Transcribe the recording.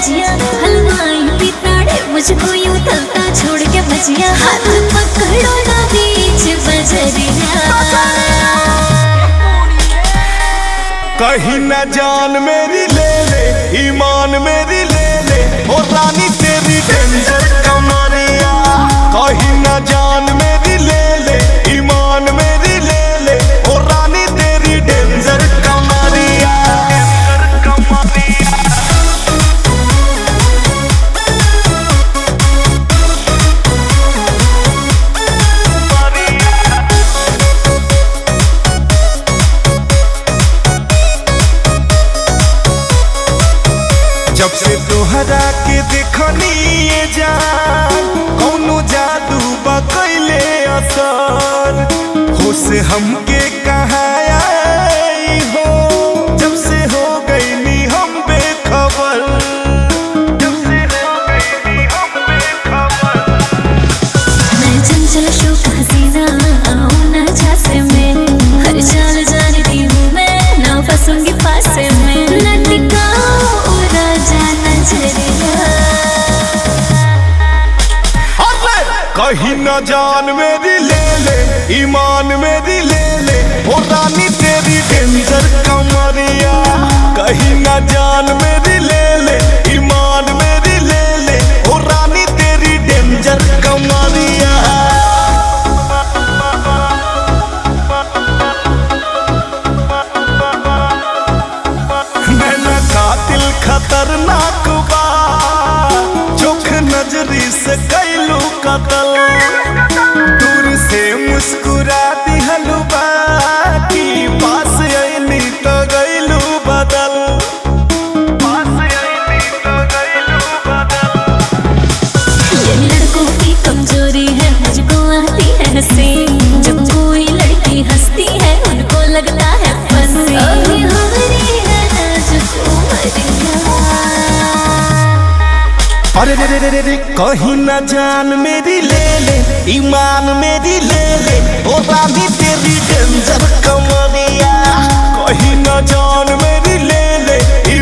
भजिया, हलवाई पिताड़े मुझको यूं तलता छोड़ के भजिया। हाथ पकड़ो ना बीच बजरिया, कहीं न जान मेरी ले ले, ईमान मेरी ले ले, और रानी तेरी डेंजर कमरिया। कहीं न जान मेरी ले ले, ईमान मेरी ले ले, और रानी तेरी डेंजर कमरिया। जब से तोहरा के देखनी ये जान, कौनो जादू बकैले असर, होश हमके कहाँ आई हो, जब से हो गईली हम बेखबर, जब से हो गईली हम बेखबर। मैं चंचल शोक हसीना आऊं ना झांसे में, हर चाल जानती हूँ मैं, ना फंसूंगी फांसे में। न टिकाओ राजा नजरिया, कहीं न जान मेरी ले ले, ईमान मेरी ले ले, और रानी तेरी डेंजर कमरिया। कहीं न जान मेरी ले ले, ईमान मेरी ले ले, और रानी तेरी डेंजर कमरिया। मैं कातिल खतरनाक बा, चोख नजरी से कैलू कतल, दूर से मुस्कुरा दिहलू बाकी, पास आईली तो गईलू बदल, पास आईली तो गईलू बदल। ये लड़कों की कमजोरी है, मुझको आती है हंसी, जब कोई लड़की हंसती है उनको लगता है फंसी। अभी हमारी है नाजुक उमरिया, अरे रे रे रे रे, कहीं न जान मेरी ले ले, ईमान मेरी ले ले, और रानी तेरी डेंजर कमरिया। कहीं न जान मेरी ले ले,